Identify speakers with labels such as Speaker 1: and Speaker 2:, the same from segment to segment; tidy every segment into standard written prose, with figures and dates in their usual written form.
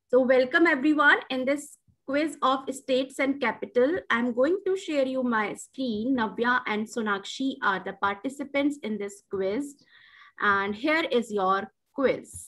Speaker 1: So welcome everyone in this quiz of states and capital. I'm going to share you my screen. Navya and Sonakshi are the participants in this quiz. And here is your quiz.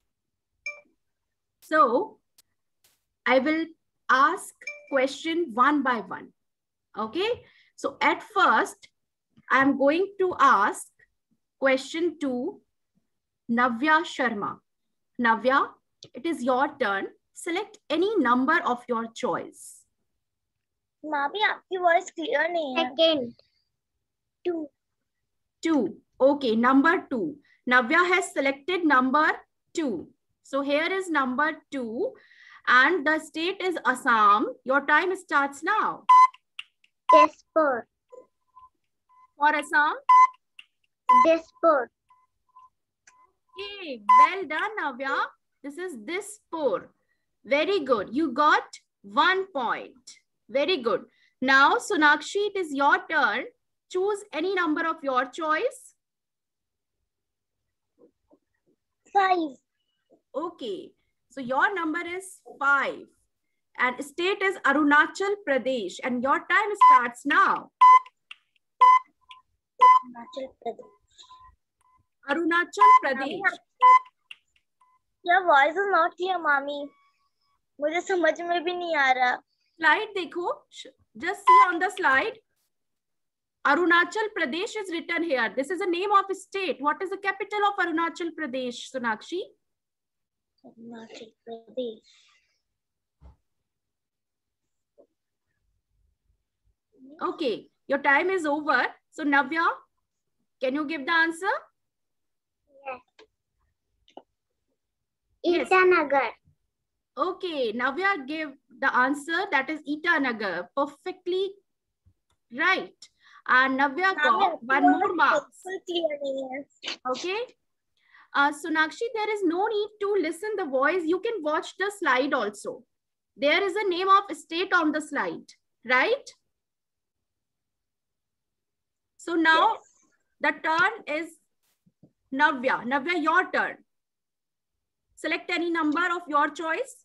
Speaker 1: So I will ask question one by one. Okay. So at first, I'm going to ask question to Navya Sharma. Navya, it is your turn. Select any number of your choice.
Speaker 2: मामी आपकी voice clear नहीं है.
Speaker 3: Second.
Speaker 2: 2.
Speaker 1: 2. Okay, number 2. Navya has selected number 2. So here is number 2 and the state is Assam. Your time starts now.
Speaker 3: Dispur.
Speaker 1: For Assam.
Speaker 3: Dispur.
Speaker 1: Okay, well done, Navya. This is Dispur. Very good. You got 1 point. Very good. Now, Sonakshi, it is your turn. Choose any number of your choice.
Speaker 2: 5.
Speaker 1: Okay. So your number is 5. And state is Arunachal Pradesh. And your time starts now.
Speaker 2: Arunachal Pradesh.
Speaker 1: Arunachal Pradesh.
Speaker 2: Your voice is not clear, मामी. मुझे समझ में भी नहीं आ रहा.
Speaker 1: Slide देखो. Just see on the slide. Arunachal Pradesh is written here. This is the name of a state. What is the capital of Arunachal Pradesh, Sonakshi?
Speaker 2: Arunachal Pradesh.
Speaker 1: Okay, your time is over. So Navya, can you give the answer? Yes.
Speaker 3: Itanagar.
Speaker 1: Okay, Navya gave the answer. That is Itanagar. Perfectly right. And Navya got 1 more mark.
Speaker 2: Clear नहीं है.
Speaker 1: Okay. Sonakshi, there is no need to listen the voice. You can watch the slide also. There is a name of state on the slide, right? So now the turn is Navya. Navya, your turn. Select any number of your choice.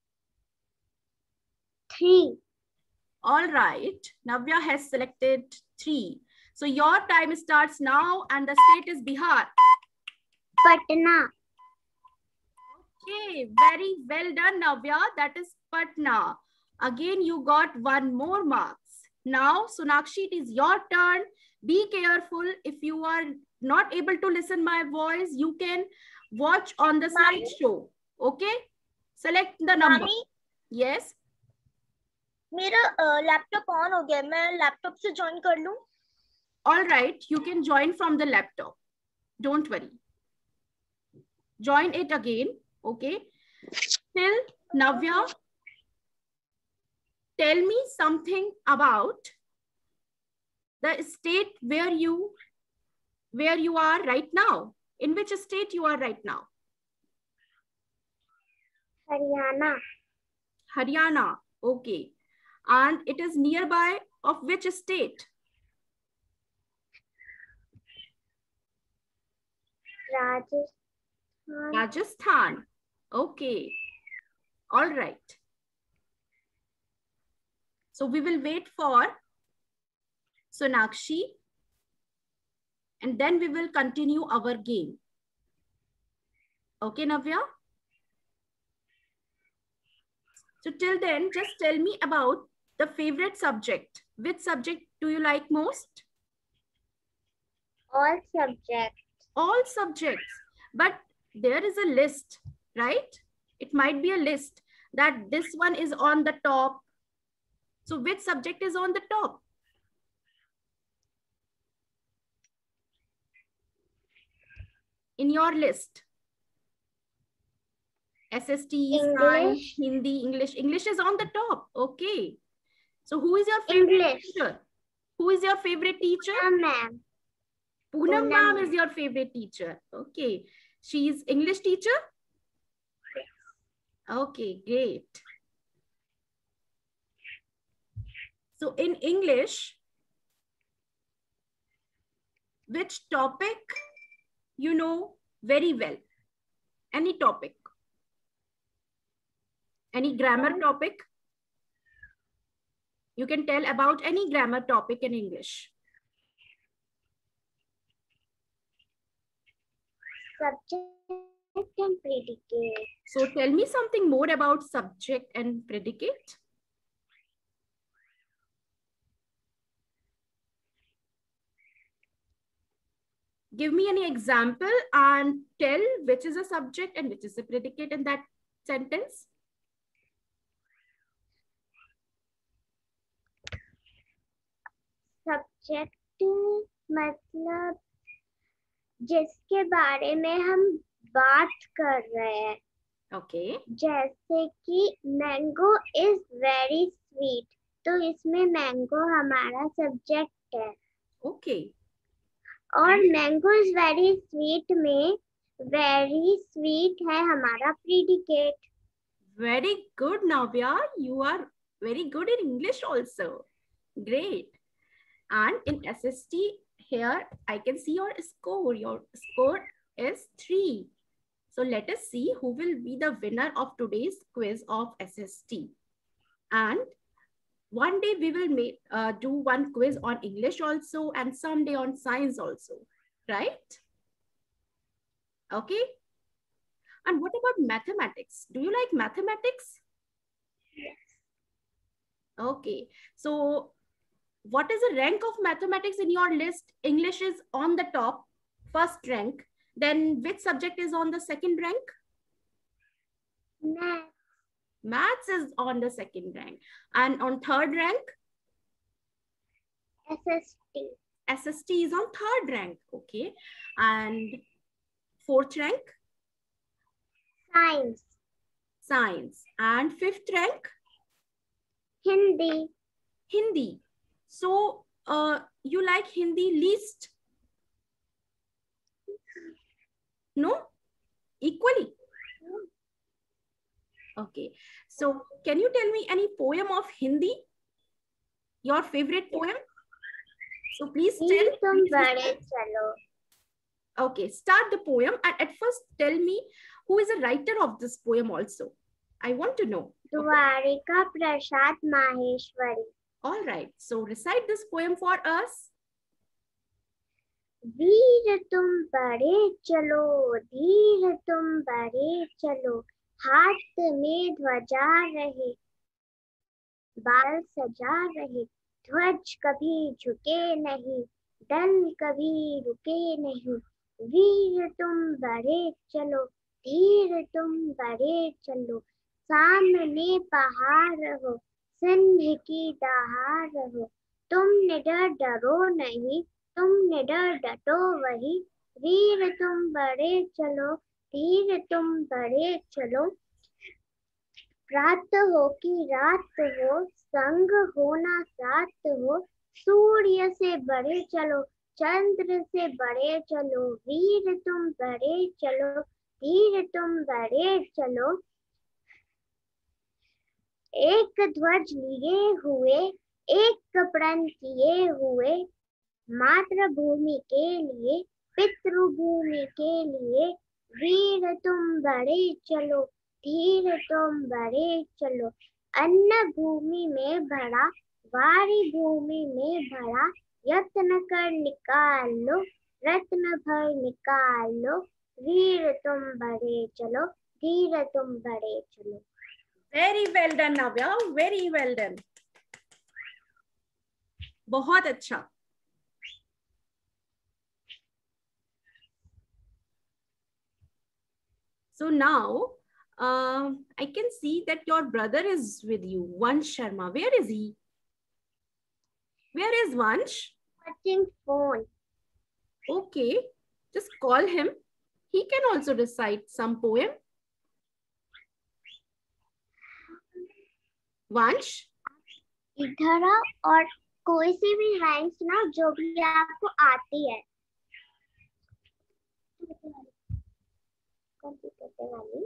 Speaker 3: 3.
Speaker 1: All right. Navya has selected 3. So your time starts now and the state is Bihar.
Speaker 3: Patna.
Speaker 1: Okay, very well done, Navya. That is Patna. Again, you got 1 more marks. Now, Sonakshi, it is your turn. Be careful. If you are not able to listen my voice, you can watch on the slideshow. Okay? Select the number.
Speaker 2: मामी,
Speaker 1: Yes.
Speaker 2: मेरा laptop on हो गया. मैं laptop से join कर लूं?
Speaker 1: All right. You can join from the laptop. Don't worry. Join it again. Okay. Till Navya, tell me something about the state where you are right now. In which state you are right now?
Speaker 3: Haryana.
Speaker 1: Haryana. Okay. And it is nearby of which state?
Speaker 3: Rajasthan.
Speaker 1: Rajasthan. Okay. All right. So we will wait for Sonakshi and then we will continue our game. Okay, Navya? So till then, just tell me about the favorite subject. Which subject do you like most?
Speaker 3: All subjects.
Speaker 1: All subjects. But there is a list, right? It might be a list that this one is on the top. So which subject is on the top? In your list. SST, Science, Hindi, English. English is on the top. Okay. So who is your favorite
Speaker 3: English.
Speaker 1: teacher? Who is your favorite teacher?
Speaker 3: Ma'am.
Speaker 1: Poonam
Speaker 3: Poonam
Speaker 1: ma'am
Speaker 3: ma'am.
Speaker 1: is your favorite teacher. Okay. She is English teacher? Okay, great. So in English, which topic you know very well? Any topic. Any grammar topic? You can tell about any grammar topic in English.
Speaker 3: Subject and predicate.
Speaker 1: So tell me something more about subject and predicate. Give me any example and tell which is a subject and which is a predicate in that sentence.
Speaker 3: Subject मतलब जिसके बारे में हम बात कर रहे हैं.
Speaker 1: Okay.
Speaker 3: जैसे कि मैंगो इज वेरी स्वीट, तो इसमें मैंगो हमारा सब्जेक्ट है.
Speaker 1: Okay.
Speaker 3: और मैंगो इज वेरी स्वीट में वेरी स्वीट है हमारा predicate.
Speaker 1: Very good, Navya. You are very good in English also. Great. And in SST here, I can see your score. Your score is 3. So let us see who will be the winner of today's quiz of SST. And one day we will do one quiz on English also and someday on science also, right? Okay. And what about mathematics? Do you like mathematics?
Speaker 3: Yes.
Speaker 1: Okay. So what is the rank of mathematics in your list? English is on the top, first rank. Then which subject is on the second rank?
Speaker 3: Math.
Speaker 1: Maths is on the second rank. And on third rank?
Speaker 3: SST.
Speaker 1: SST is on third rank. Okay. And fourth rank?
Speaker 3: Science.
Speaker 1: Science. And fifth rank?
Speaker 3: Hindi.
Speaker 1: Hindi. So you like Hindi least? No? Equally? Okay. So can you tell me any poem of Hindi? Your favorite poem? So please tell.
Speaker 3: तुम बड़े चलो.
Speaker 1: Okay, start the poem and at first tell me who is the writer of this poem also. I want to know.
Speaker 3: Dwarika Prasad Maheshwari.
Speaker 1: All right. So recite this poem for us.
Speaker 3: वीर तुम बड़े चलो, धीर तुम बड़े चलो, हाथ में ध्वजा रहे, बाल सजा रहे, ध्वज कभी झुके नहीं, दल कभी रुके नहीं. वीर तुम बड़े चलो, धीर तुम बड़े चलो, सामने पहाड़ हो, सिंह की दहाड़ हो, तुम निडर डरो नहीं, तुम निडर डटो वही. वीर तुम बड़े चलो, धीर तुम बड़े चलो, रात हो कि रात हो, संग हो ना साथ हो, सूर्य से बड़े चलो, चंद्र से बड़े चलो. वीर तुम बड़े चलो, धीर तुम बड़े चलो, एक ध्वज लिए हुए, एक प्रण किए हुए, मातृभूमि के लिए, पितृभूमि के लिए. वीर तुम बड़े चलो, धीर तुम बड़े चलो, अन्न भूमि में भरा, वारी भूमि में भरा, यत्न कर निकाल लो, रत्न भर निकाल लो. वीर तुम बड़े चलो, धीर तुम बड़े चलो.
Speaker 1: Very well done, Navya. Very well done. बहुत अच्छा. So now, I can see that your brother is with you, Vansh Sharma. Where is he? Where is Vansh?
Speaker 3: Watching phone.
Speaker 1: Okay, just call him. He can also recite some poem. Vansh?
Speaker 3: इधर आओ और कोई सी भी line सुनाओ जो भी आपको आती है. कौन सी कहते वाली?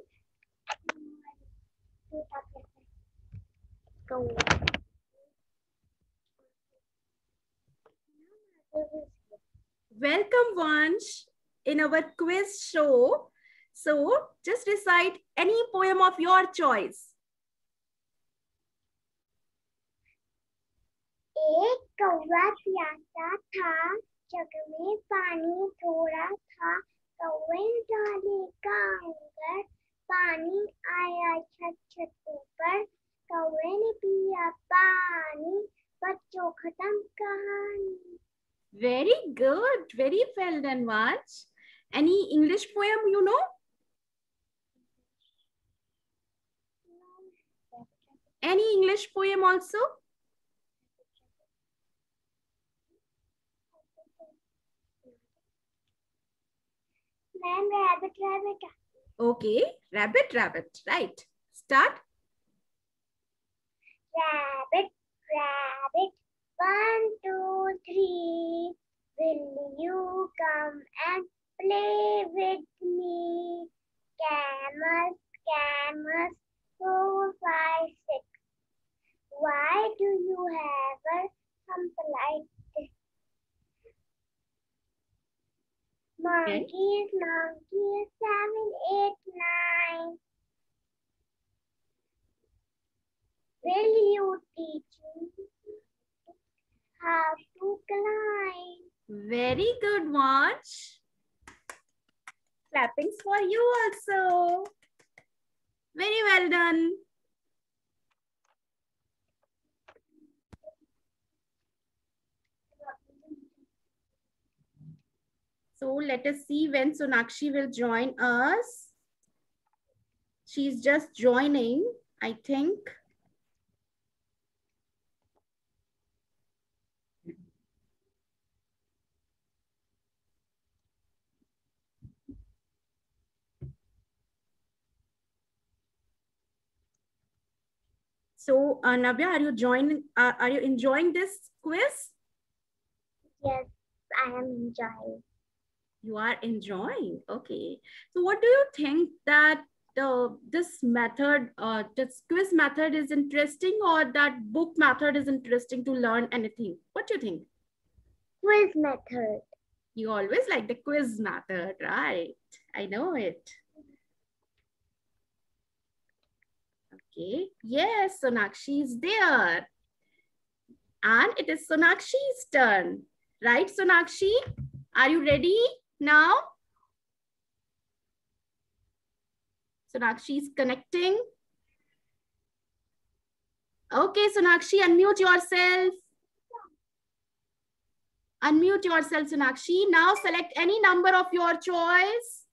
Speaker 1: Welcome, Vansh, in our quiz show. So, just recite any poem of your choice.
Speaker 3: एक कौवा प्यासा था, जग में पानी थोड़ा था, कौवे ने डाले कांगर, पानी आया छत छत ऊपर, कौवे ने पिया पानी, बच्चों खत्म कहानी.
Speaker 1: Very good. Very well done, Vansh. Any English poem you know? Any English poem also?
Speaker 3: Ma'am, rabbit, rabbit.
Speaker 1: Okay, rabbit, rabbit. Right. Start.
Speaker 3: Rabbit, rabbit, 1, 2, 3. Will you come and play with me? Camel, camel, 4, 5, 6. Why do you have a hump like this? Monkeys, monkeys, 7, 8, 9. Will you teach me how to climb?
Speaker 1: Very good, Vansh. Clappings for you also. Very well done. So let us see when Sonakshi will join us. She's just joining, I think. So Navya, are you enjoying this quiz?
Speaker 3: Yes, I am enjoying.
Speaker 1: You are enjoying. Okay. So what do you think that this method, this quiz method is interesting, or that book method is interesting to learn anything? What do you think?
Speaker 3: Quiz method.
Speaker 1: You always like the quiz method, right? I know it. Okay. Yes, Sonakshi is there. And it is Sonakshi's turn. Right, Sonakshi? Are you ready now? Sonakshi is connecting. Okay, Sonakshi, unmute yourself. Unmute yourself, Sonakshi. Now select any number of your choice.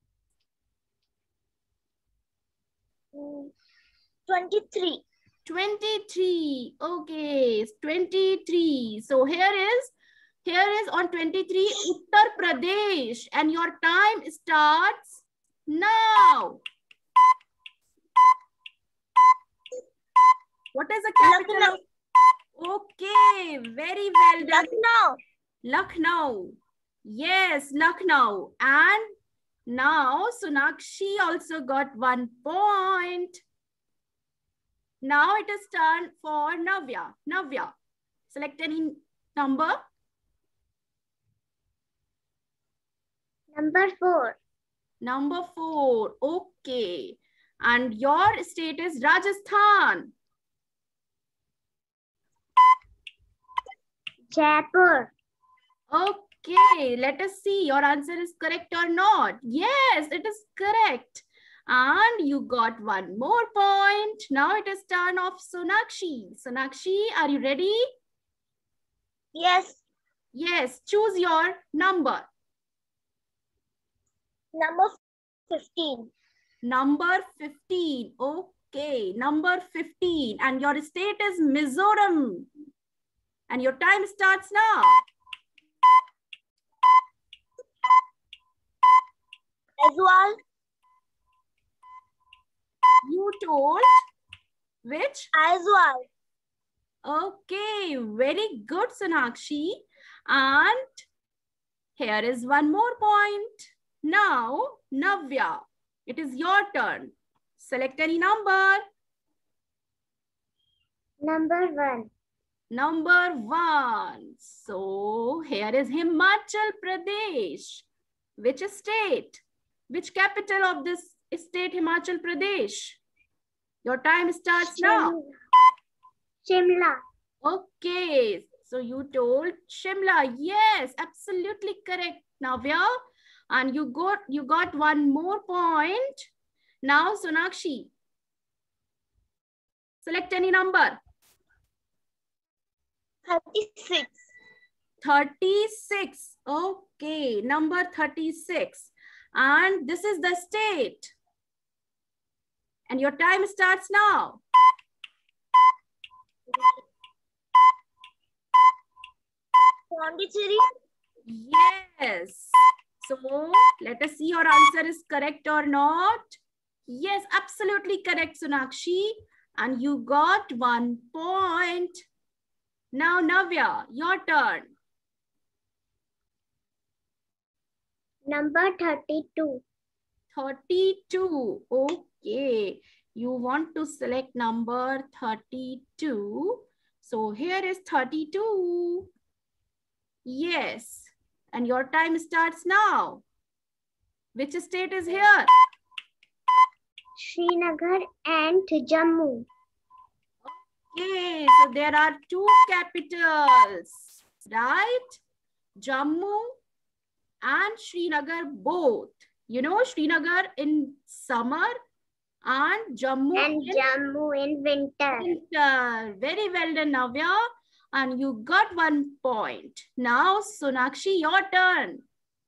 Speaker 2: 23.
Speaker 1: 23. Okay, 23. So here is on 23 Uttar Pradesh, and your time starts now. What is the capital of? Okay, very well done.
Speaker 2: Lucknow.
Speaker 1: Lucknow. Yes, Lucknow. And now Sonakshi also got 1 point. Now it is turn for Navya. Navya, select any number.
Speaker 3: Number 4.
Speaker 1: Number 4. Okay. And your state is Rajasthan.
Speaker 3: Jaipur.
Speaker 1: Okay. Let us see your answer is correct or not. Yes, it is correct. And you got 1 more point. Now it is turn of Sonakshi. Sonakshi, are you ready?
Speaker 2: Yes.
Speaker 1: Yes. Choose your number.
Speaker 2: Number 15.
Speaker 1: Number 15. Okay. Number 15. And your state is Mizoram. And your time starts now.
Speaker 2: Aizawl.
Speaker 1: You told which?
Speaker 2: Aizawl.
Speaker 1: Okay, very good, Sonakshi. And here is 1 more point. Now, Navya, it is your turn. Select any number.
Speaker 3: Number 1.
Speaker 1: Number 1. So here is Himachal Pradesh. Which state? Which capital of this state, Himachal Pradesh? Your time starts now.
Speaker 3: Shimla.
Speaker 1: Okay, so you told Shimla. Yes, absolutely correct, Navya. And you got one more point. Now, Sonakshi, select any number.
Speaker 2: 36.
Speaker 1: 36. Okay, number 36. And this is the state. And your time starts now.
Speaker 2: Pondicherry.
Speaker 1: Yes. So let us see your answer is correct or not. Yes, absolutely correct, Sonakshi. And you got 1 point. Now, Navya, your turn.
Speaker 3: Number 32.
Speaker 1: 32. Okay. You want to select number 32. So here is 32. Yes. And your time starts now. Which state is here?
Speaker 3: Srinagar and Jammu.
Speaker 1: Okay, so there are 2 capitals, right? Jammu and Srinagar both. You know, Srinagar in summer and Jammu
Speaker 3: in winter.
Speaker 1: winter. Very well done, Navya. And you got 1 point. Now, Sonakshi, your turn.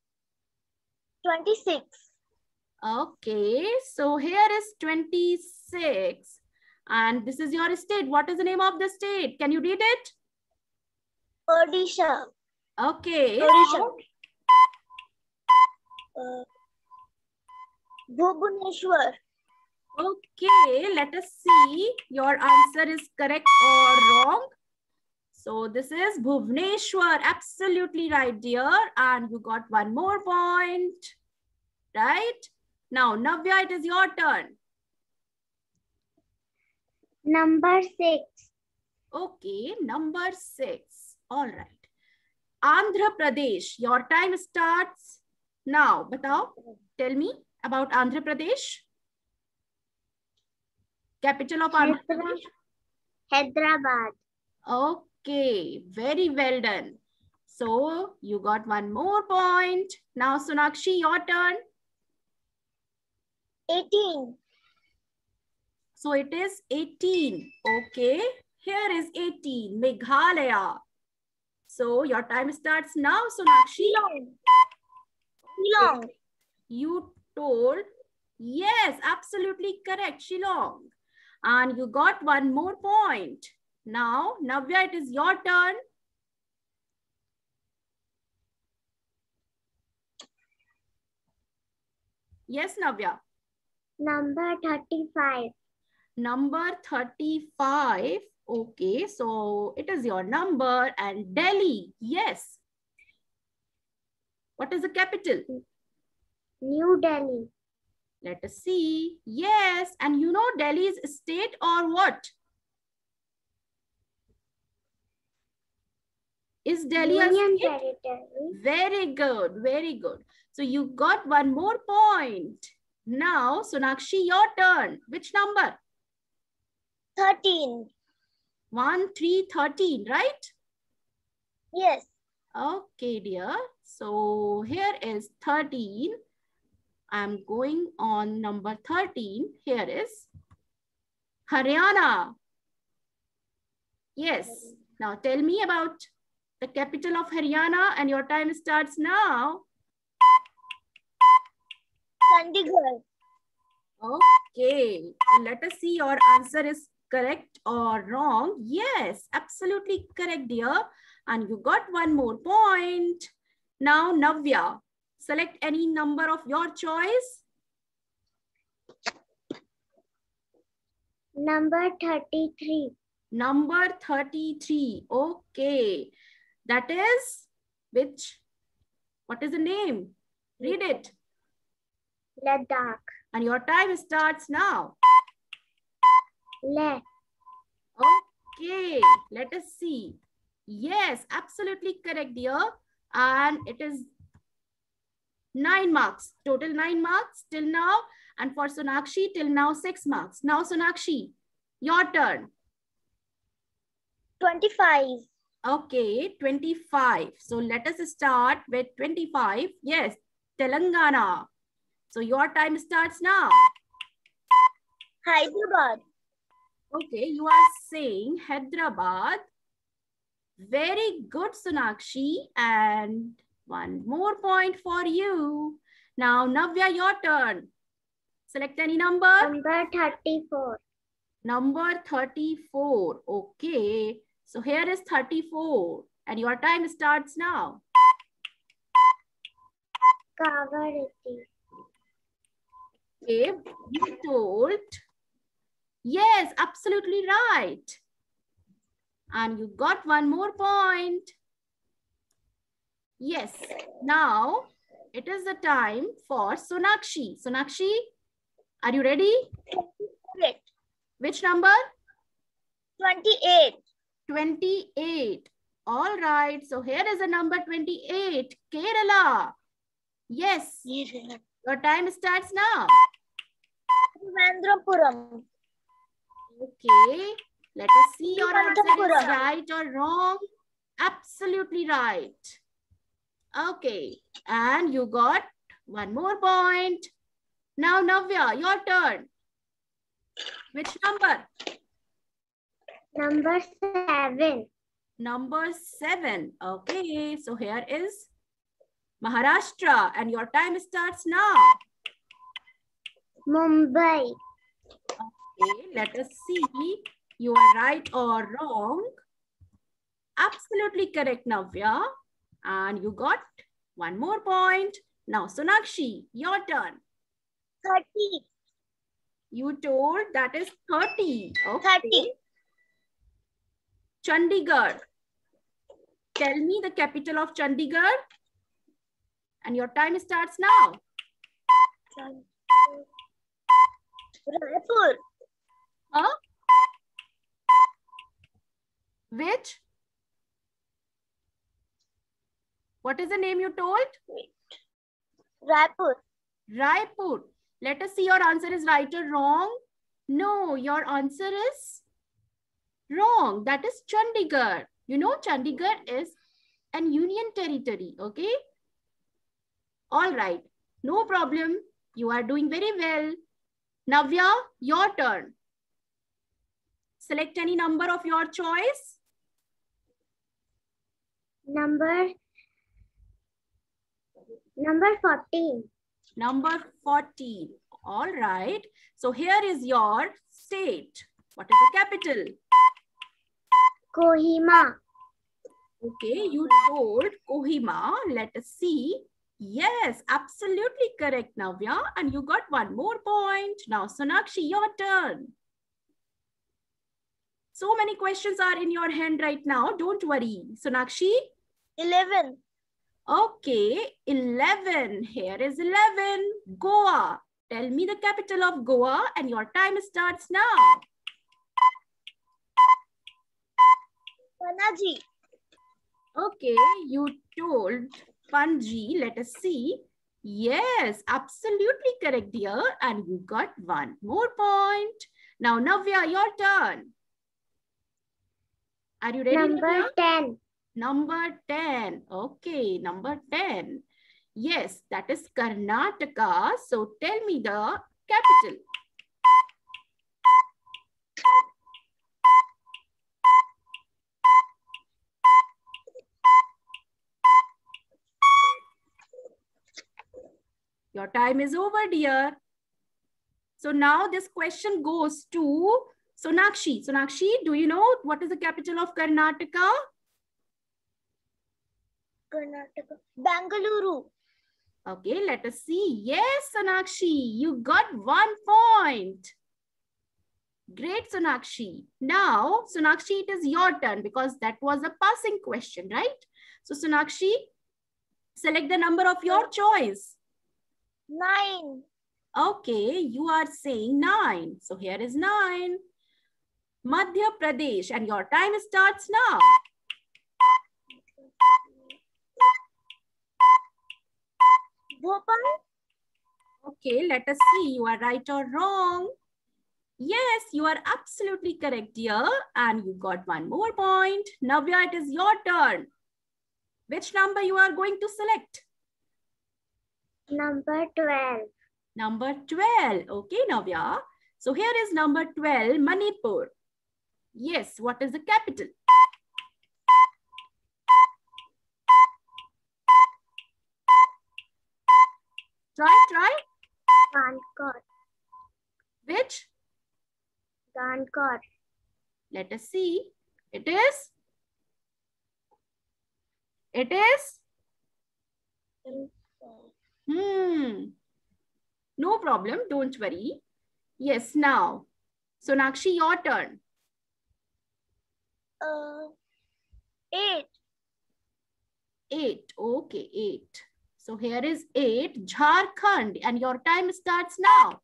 Speaker 2: 26.
Speaker 1: Okay, so here is 26. And this is your state. What is the name of the state? Can you read it?
Speaker 2: Odisha.
Speaker 1: Okay.
Speaker 2: Odisha. Bhubaneswar.
Speaker 1: Okay, let us see your answer is correct or wrong. So this is Bhubaneswar. Absolutely right, dear. And you got 1 more point. Right? Now, Navya, it is your turn.
Speaker 3: Number 6.
Speaker 1: Okay, number 6. All right. Andhra Pradesh. Your time starts now. Batao, tell me about Andhra Pradesh. Capital of Andhra Pradesh?
Speaker 3: Hyderabad.
Speaker 1: Okay, very well done. So you got 1 more point. Now, Sonakshi, your turn.
Speaker 2: 18.
Speaker 1: So it is 18. Okay, here is 18. Meghalaya. So your time starts now, Sonakshi.
Speaker 2: Shillong.
Speaker 1: You told, yes, absolutely correct, Shillong. And you got 1 more point. Now, Navya, it is your turn. Yes, Navya.
Speaker 3: Number 35.
Speaker 1: Number 35. Okay, so it is your number. And Delhi, yes. What is the capital?
Speaker 3: New Delhi.
Speaker 1: Let us see. Yes, and you know Delhi's state or what? Is Delhi
Speaker 3: Union
Speaker 1: a state?
Speaker 3: Territory.
Speaker 1: Very good, very good. So you got 1 more point. Now, Sonakshi, your turn. Which number?
Speaker 2: 13.
Speaker 1: 1, 3, 13, right?
Speaker 2: Yes.
Speaker 1: Okay, dear. So here is 13. I'm going on number 13. Here is Haryana. Yes. Now tell me about the capital of Haryana, and your time starts now.
Speaker 2: Chandigarh.
Speaker 1: Okay. Let us see your answer is correct or wrong. Yes, absolutely correct, dear. And you got 1 more point. Now, Navya, select any number of your choice.
Speaker 3: Number 33.
Speaker 1: Number 33. Okay. That is which? What is the name? Read it.
Speaker 3: Ladakh.
Speaker 1: And your time starts now.
Speaker 3: Leh.
Speaker 1: Okay. Let us see. Yes, absolutely correct, dear. And it is 9 marks. Total 9 marks till now. And for Sonakshi, till now 6 marks. Now, Sonakshi, your turn.
Speaker 2: 25.
Speaker 1: Okay, 25. So let us start with 25. Yes, Telangana. So your time starts now.
Speaker 2: Hyderabad.
Speaker 1: Okay, you are saying Hyderabad. Very good, Sonakshi. And one more point for you. Now, Navya, your turn. Select any number.
Speaker 3: Number 34.
Speaker 1: Number 34. Okay. So here is 34. And your time starts now.
Speaker 3: Kavariti.
Speaker 1: Okay. You told. Yes, absolutely right. And you got one more point. Yes. Now, it is the time for Sonakshi. Sonakshi, are you ready?
Speaker 2: 28.
Speaker 1: Which number?
Speaker 2: 28.
Speaker 1: 28. All right. So here is the number 28. Kerala. Yes. Your time starts now.
Speaker 2: Trivandrum.
Speaker 1: Okay. Let us see your answer is
Speaker 2: Trivandrum.
Speaker 1: right or wrong. Absolutely right. Okay. And you got one more point. Now, Navya, your turn. Which number?
Speaker 3: Number 7.
Speaker 1: Number 7. Okay. So here is Maharashtra. And your time starts now.
Speaker 3: Mumbai.
Speaker 1: Okay. Let us see. You are right or wrong. Absolutely correct, Navya. And you got one more point. Now, Sonakshi, your turn.
Speaker 2: 30.
Speaker 1: You told that is 30. Okay.
Speaker 2: 30.
Speaker 1: Chandigarh. Tell me the capital of Chandigarh. And your time starts now.
Speaker 2: Raipur.
Speaker 1: Huh? Which? What is the name you told?
Speaker 2: Raipur.
Speaker 1: Raipur. Let us see your answer is right or wrong. No, your answer is wrong. That is Chandigarh. You know, Chandigarh is an union territory. Okay. All right. No problem. You are doing very well. Navya, your turn. Select any number of your choice.
Speaker 3: Number 14.
Speaker 1: Number 14. All right. So here is your state. What is the capital?
Speaker 3: Kohima.
Speaker 1: Okay, you told Kohima. Let us see. Yes, absolutely correct, Navya. And you got one more point. Now, Sonakshi, your turn. So many questions are in your hand right now. Don't worry. Sonakshi?
Speaker 2: 11.
Speaker 1: Okay, 11. Here is 11. Goa. Tell me the capital of Goa and your time starts now.
Speaker 2: Panaji.
Speaker 1: Okay, you told Panji. Let us see. Yes, absolutely correct, dear. And you got one more point. Now, Navya, your turn. Are you ready,
Speaker 3: Number
Speaker 1: Navya?
Speaker 3: 10.
Speaker 1: Number 10. Okay, number 10. Yes, that is Karnataka. So tell me the capital. Your time is over, dear. So now this question goes to Sonakshi. Sonakshi, do you know what is the capital of Karnataka?
Speaker 2: Karnataka. Bangalore.
Speaker 1: Okay, let us see. Yes, Sonakshi, you got 1 point. Great, Sonakshi. Now, Sonakshi, it is your turn because that was a passing question, right? So, Sonakshi, select the number of your choice.
Speaker 2: 9.
Speaker 1: Okay, you are saying 9. So, here is 9. Madhya Pradesh, and your time starts now.
Speaker 2: Bhopal.
Speaker 1: Okay, let us see. You are right or wrong. Yes, you are absolutely correct, dear. And you got one more point. Navya, it is your turn. Which number you are going to select?
Speaker 3: Number 12.
Speaker 1: Number 12. Okay, Navya. So here is number 12, Manipur. Yes, what is the capital? Try.
Speaker 3: Gankot.
Speaker 1: Which?
Speaker 3: Gankot.
Speaker 1: Let us see. It is? No problem. Don't worry. Yes, now. Sonakshi, your turn.
Speaker 2: 8.
Speaker 1: 8. Okay, 8. So here is 8, Jharkhand, and your time starts now.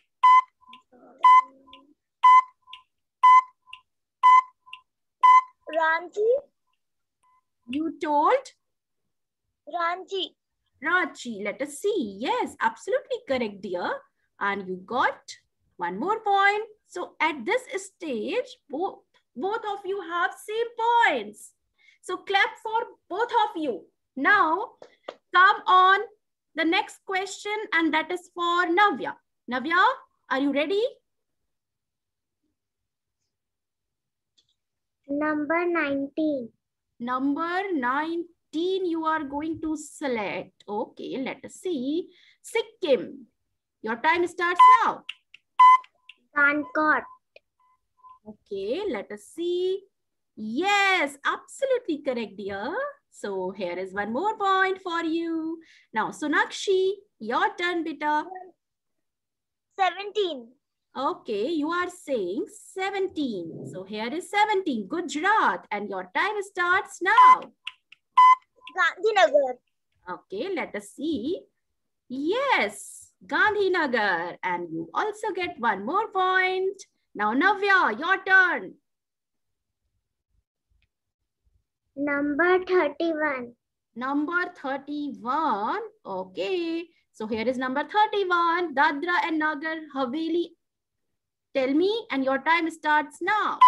Speaker 2: Ranchi.
Speaker 1: You told?
Speaker 2: Ranchi.
Speaker 1: Ranchi. Let us see. Yes, absolutely correct, dear. And you got one more point. So at this stage, both of you have same points. So clap for both of you. Now, come on the next question, and that is for Navya. Navya, are you ready?
Speaker 3: Number 19.
Speaker 1: Number 19 you are going to select. Okay, let us see. Sikkim. Your time starts now.
Speaker 3: Gankot.
Speaker 1: Okay, let us see. Yes, absolutely correct, dear. So here is one more point for you. Now, Sonakshi, your turn, beta.
Speaker 2: 17.
Speaker 1: Okay, you are saying 17. So here is 17, Gujarat. And your time starts now.
Speaker 2: Gandhinagar.
Speaker 1: Okay, let us see. Yes, Gandhinagar. And you also get one more point. Now, Navya, your turn.
Speaker 3: Number 31.
Speaker 1: Number 31. Okay. So here is number 31. Dadra and Nagar Haveli. Tell me, and your time starts now.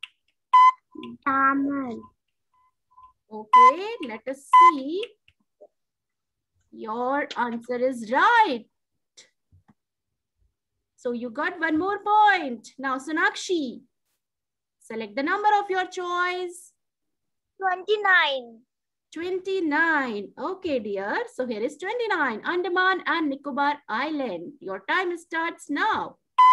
Speaker 3: Daman.
Speaker 1: Okay, let us see. Your answer is right. So you got one more point. Now, Sonakshi, select the number of your choice.
Speaker 2: 29.
Speaker 1: 29. Okay, dear. So here is 29. Andaman and Nicobar Island. Your time starts now.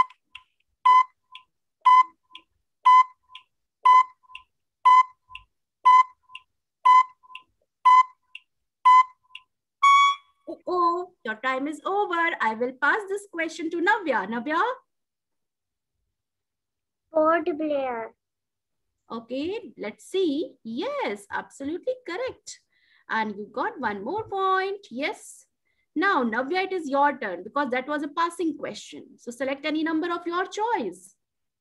Speaker 1: Oh, your time is over. I will pass this question to Navya. Navya?
Speaker 3: Port Blair.
Speaker 1: Okay, let's see. Yes, absolutely correct. And you got one more point. Yes. Now, Navya, it is your turn because that was a passing question. So select any number of your choice.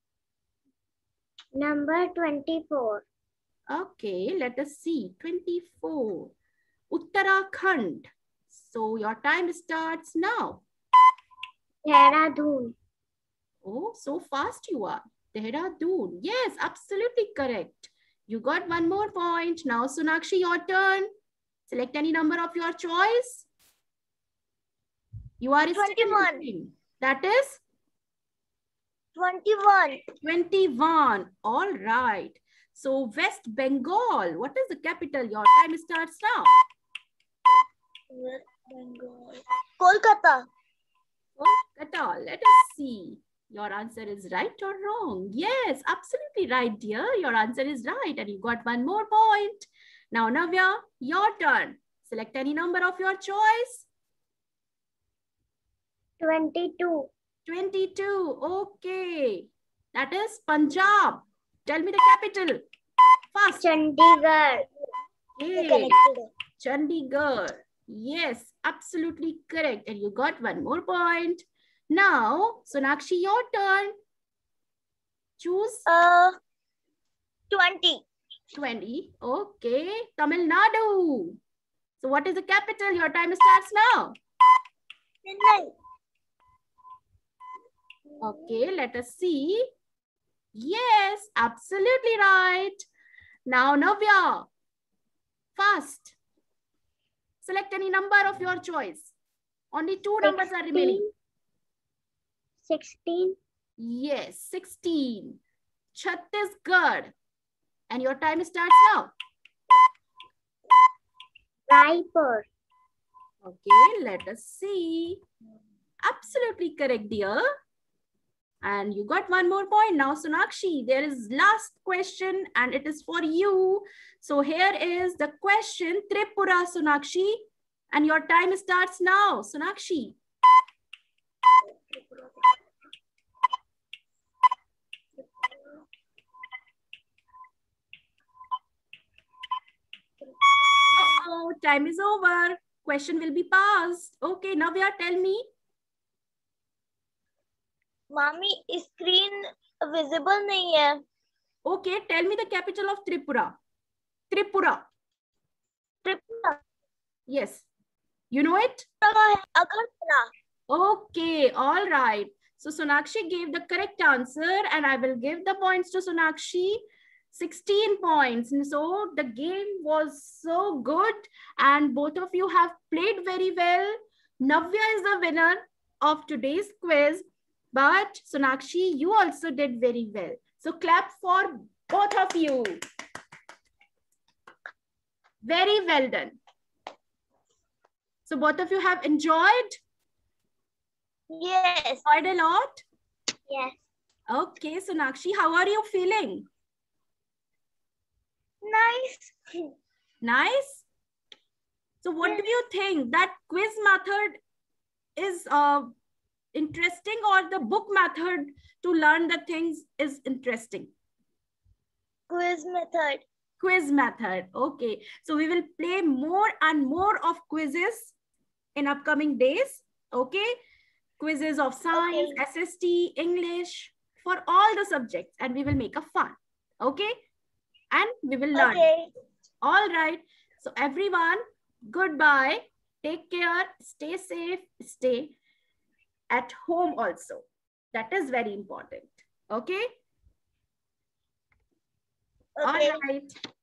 Speaker 3: Number 24.
Speaker 1: Okay, let us see. 24. Uttarakhand. So your time starts now.
Speaker 3: Dehradun.
Speaker 1: Oh, so fast you are. Dehradun. Yes, absolutely correct. You got one more point. Now, Sonakshi, your turn. Select any number of your choice. You are
Speaker 2: 21.
Speaker 1: That is?
Speaker 2: 21.
Speaker 1: 21. All right. So, West Bengal. What is the capital? Your time starts now.
Speaker 2: West Bengal. Kolkata.
Speaker 1: Kolkata. Let us see. Your answer is right or wrong? Yes, absolutely right, dear. Your answer is right. And you got one more point. Now, Navya, your turn. Select any number of your choice.
Speaker 3: 22.
Speaker 1: 22. Okay. That is Punjab. Tell me the capital. Fast.
Speaker 3: Chandigarh.
Speaker 1: Okay. Chandigarh. Yes, absolutely correct. And you got one more point. Now, Sonakshi, your turn. Choose.
Speaker 2: 20.
Speaker 1: 20. Okay. Tamil Nadu. So what is the capital? Your time starts now.
Speaker 2: Chennai.
Speaker 1: Okay, let us see. Yes, absolutely right. Now, Navya, fast. Select any number of your choice. Only two numbers are remaining.
Speaker 3: 16.
Speaker 1: Yes, 16. Chhattisgarh. And your time starts now.
Speaker 3: Raipur.
Speaker 1: Okay, let us see. Absolutely correct, dear. And you got one more point. Now, Sonakshi, there is last question and it is for you. So here is the question, Tripura, Sonakshi. And your time starts now, Sonakshi. Uh-oh, time is over. Question will be passed. Okay, Navya, tell me.
Speaker 2: मामी screen visible नहीं है.
Speaker 1: Okay, tell me the capital of Tripura. Tripura.
Speaker 2: Tripura.
Speaker 1: Yes. You know it?
Speaker 2: Agartala.
Speaker 1: Okay, all right. So Sonakshi gave the correct answer and I will give the points to Sonakshi. 16 points. And so the game was so good and both of you have played very well. Navya is the winner of today's quiz, but Sonakshi, you also did very well. So clap for both of you. Very well done. So both of you have enjoyed?
Speaker 2: Yes.
Speaker 1: Enjoyed a lot?
Speaker 3: Yes.
Speaker 1: Okay, Sonakshi, how are you feeling?
Speaker 2: Nice.
Speaker 1: Nice? So what do you think? That quiz method is interesting or the book method to learn the things is interesting?
Speaker 2: Quiz method.
Speaker 1: Quiz method. Okay. So we will play more and more of quizzes in upcoming days. Okay. Quizzes of science,
Speaker 2: Okay.
Speaker 1: SST, English, for all the subjects, and we will make a fun. Okay. And we will learn.
Speaker 2: Okay.
Speaker 1: All right. So everyone, goodbye. Take care. Stay safe. Stay at home also. That is very important. Okay.
Speaker 2: Okay.
Speaker 1: All right.